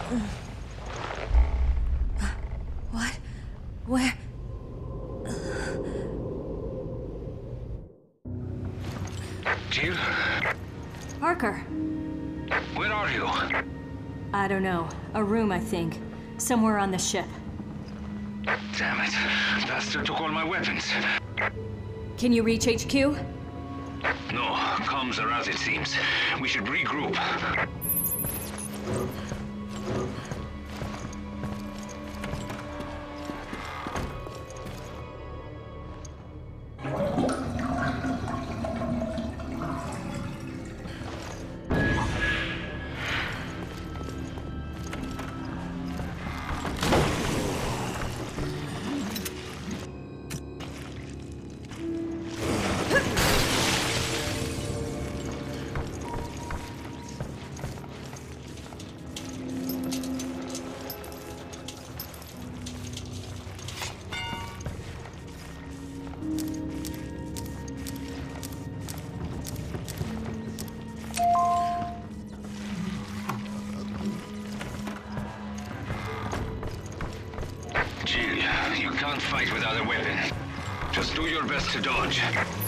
What? Where? Jill? Parker! Where are you? I don't know. A room, I think. Somewhere on the ship. Damn it. Bastard took all my weapons. Can you reach HQ? No, comms are as it seems. We should regroup. Jill, you can't fight without a weapon. Just do your best to dodge.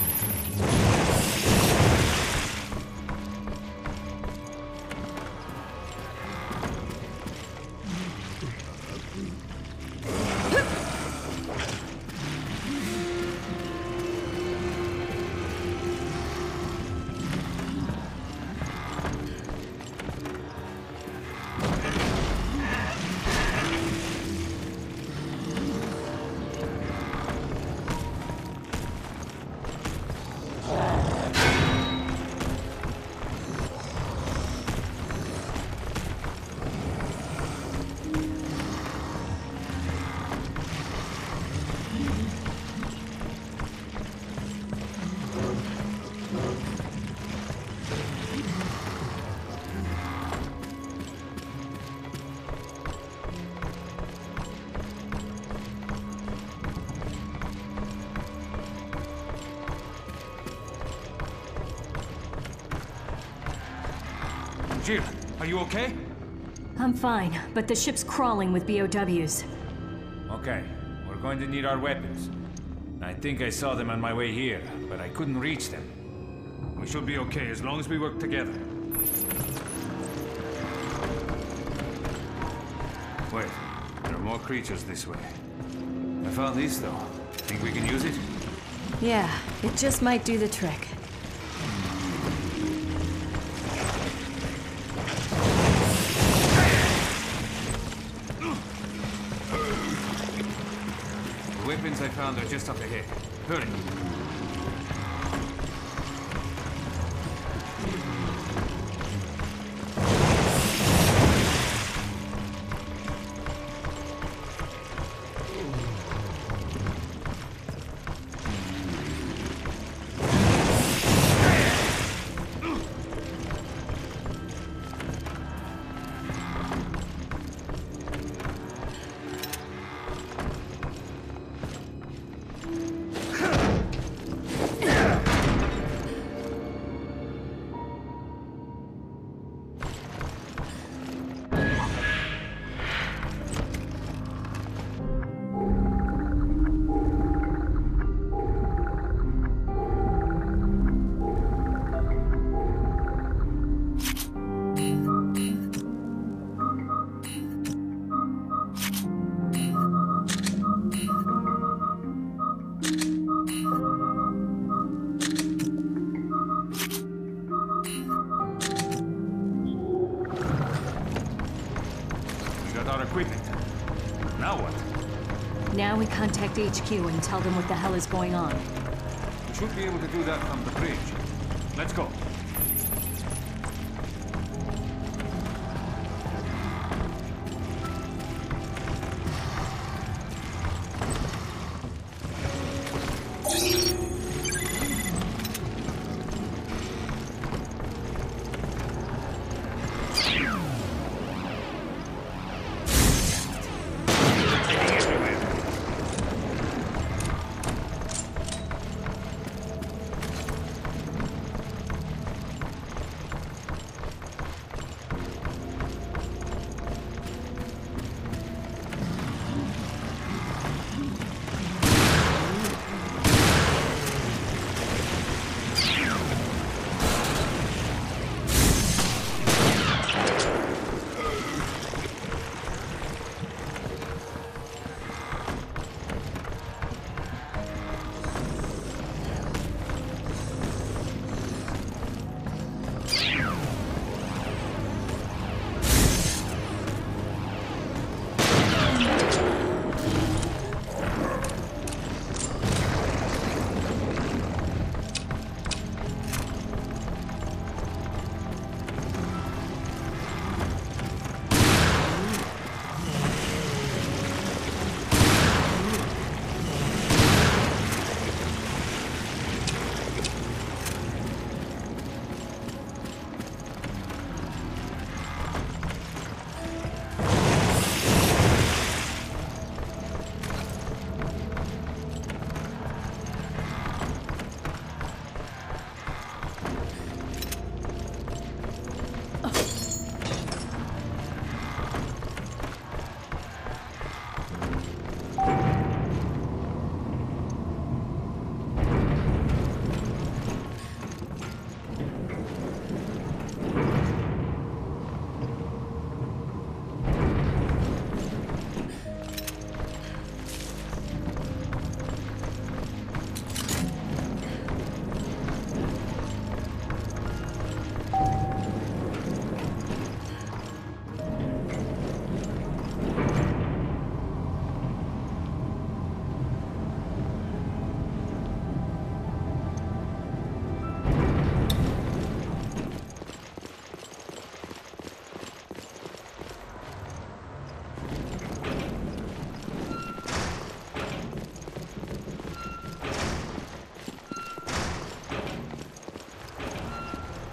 Jill, are you okay? I'm fine, but the ship's crawling with BOWs. Okay, we're going to need our weapons. I think I saw them on my way here, but I couldn't reach them. We should be okay as long as we work together. Wait, there are more creatures this way. I found this, though. Think we can use it? Yeah, it just might do the trick. The weapons I found are just up ahead. Hurry! Our equipment. Now what? Now we contact HQ and tell them what the hell is going on. We should be able to do that from the bridge. Let's go.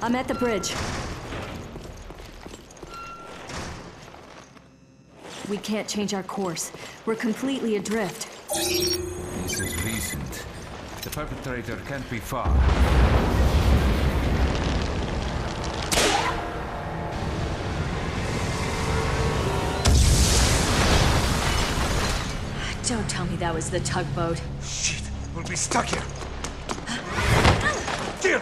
I'm at the bridge. We can't change our course. We're completely adrift. This is recent. The perpetrator can't be far. Don't tell me that was the tugboat. Shit, we'll be stuck here. Here!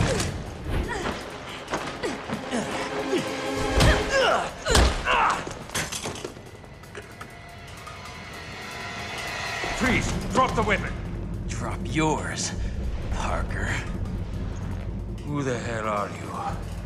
Freeze! Drop the weapon! Drop yours, Parker. Who the hell are you?